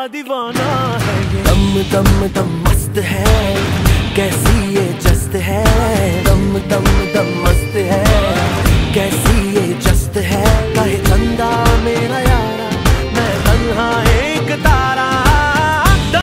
दीवाना है ये। दम दम दम मस्त है, कैसी ये जस्त है। दम दम दम मस्त है, कैसी